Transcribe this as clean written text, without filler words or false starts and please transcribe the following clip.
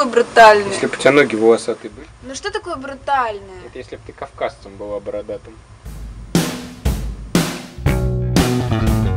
брутальный? Если бы у тебя ноги волосатые были. Ну что такое брутальное? Это если бы ты кавказцем была бородатым.